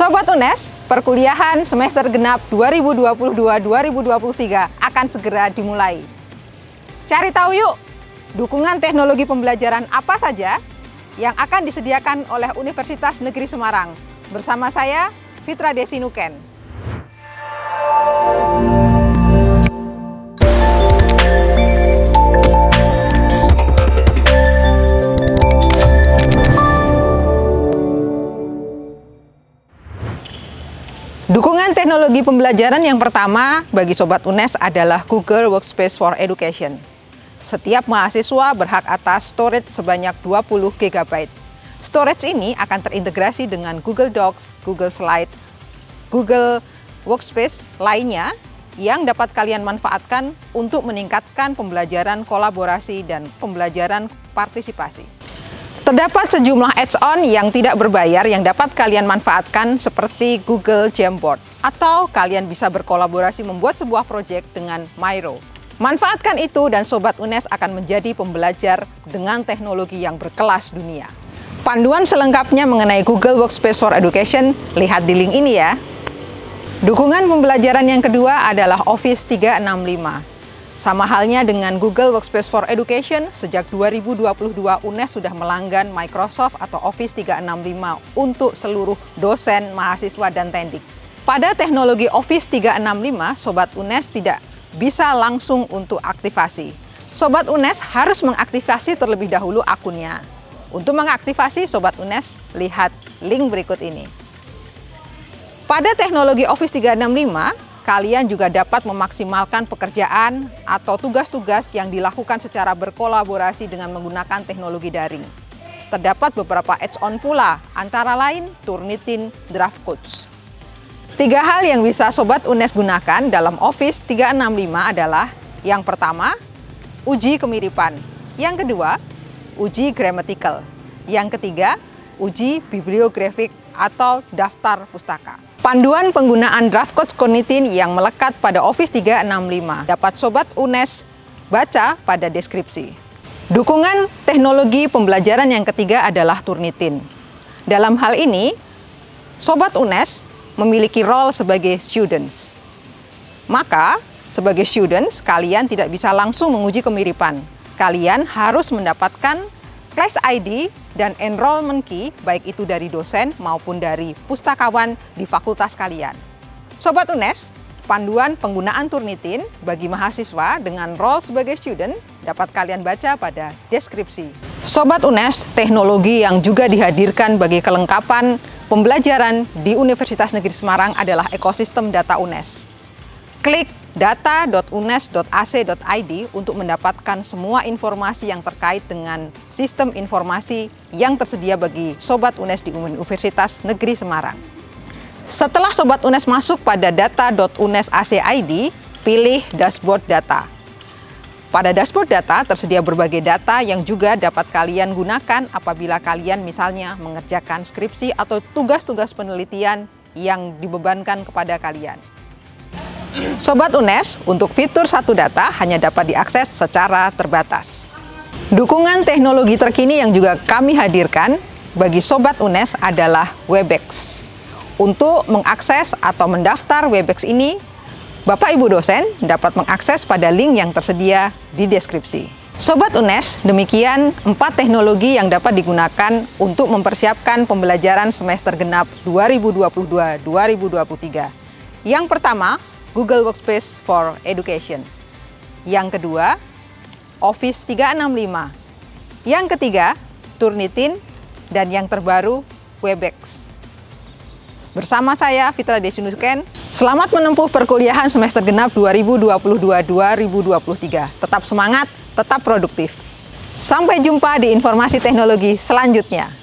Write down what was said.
Sobat UNES, perkuliahan semester genap 2022-2023 akan segera dimulai. Cari tahu yuk, dukungan teknologi pembelajaran apa saja yang akan disediakan oleh Universitas Negeri Semarang. Bersama saya, Fitra Desi Nuken. Dukungan teknologi pembelajaran yang pertama bagi Sobat UNES adalah Google Workspace for Education. Setiap mahasiswa berhak atas storage sebanyak 20 GB. Storage ini akan terintegrasi dengan Google Docs, Google Slide, Google Workspace lainnya yang dapat kalian manfaatkan untuk meningkatkan pembelajaran kolaborasi dan pembelajaran partisipasi. Terdapat sejumlah add-on yang tidak berbayar yang dapat kalian manfaatkan seperti Google Jamboard, atau kalian bisa berkolaborasi membuat sebuah proyek dengan Miro. Manfaatkan itu dan Sobat UNES akan menjadi pembelajar dengan teknologi yang berkelas dunia. Panduan selengkapnya mengenai Google Workspace for Education, lihat di link ini ya. Dukungan pembelajaran yang kedua adalah Office 365. Sama halnya dengan Google Workspace for Education, sejak 2022 UNES sudah melanggan Microsoft atau Office 365 untuk seluruh dosen, mahasiswa, dan tendik. Pada teknologi Office 365, Sobat UNES tidak bisa langsung untuk aktivasi. Sobat UNES harus mengaktifasi terlebih dahulu akunnya. Untuk mengaktifasi, Sobat UNES lihat link berikut ini. Pada teknologi Office 365, kalian juga dapat memaksimalkan pekerjaan atau tugas-tugas yang dilakukan secara berkolaborasi dengan menggunakan teknologi daring. Terdapat beberapa add-on pula, antara lain Turnitin Draft Codes. 3 hal yang bisa Sobat UNES gunakan dalam Office 365 adalah: yang pertama, uji kemiripan; yang kedua, uji grammatical; yang ketiga, uji bibliografik atau daftar pustaka. Panduan penggunaan draft codes Turnitin yang melekat pada Office 365 dapat Sobat UNES baca pada deskripsi. Dukungan teknologi pembelajaran yang ketiga adalah Turnitin. Dalam hal ini, Sobat UNES memiliki role sebagai students. Maka, sebagai students, kalian tidak bisa langsung menguji kemiripan. Kalian harus mendapatkan class ID dan enrollment key, baik itu dari dosen maupun dari pustakawan di fakultas kalian. Sobat UNES, panduan penggunaan Turnitin bagi mahasiswa dengan role sebagai student dapat kalian baca pada deskripsi. Sobat UNES, teknologi yang juga dihadirkan bagi kelengkapan pembelajaran di Universitas Negeri Semarang adalah ekosistem data UNES. Klik data.unes.ac.id untuk mendapatkan semua informasi yang terkait dengan sistem informasi yang tersedia bagi Sobat UNES di Universitas Negeri Semarang. Setelah Sobat UNES masuk pada data.unes.ac.id, pilih dashboard data. Pada dashboard data tersedia berbagai data yang juga dapat kalian gunakan apabila kalian misalnya mengerjakan skripsi atau tugas-tugas penelitian yang dibebankan kepada kalian. Sobat UNES, untuk fitur satu data hanya dapat diakses secara terbatas. Dukungan teknologi terkini yang juga kami hadirkan bagi Sobat UNES adalah Webex. Untuk mengakses atau mendaftar Webex ini, Bapak Ibu dosen dapat mengakses pada link yang tersedia di deskripsi. Sobat UNES, demikian 4 teknologi yang dapat digunakan untuk mempersiapkan pembelajaran semester genap 2022-2023. Yang pertama, Google Workspace for Education. Yang kedua, Office 365. Yang ketiga, Turnitin. Dan yang terbaru, Webex. Bersama saya, Fitra Desi Nuken, selamat menempuh perkuliahan semester genap 2022-2023. Tetap semangat, tetap produktif. Sampai jumpa di informasi teknologi selanjutnya.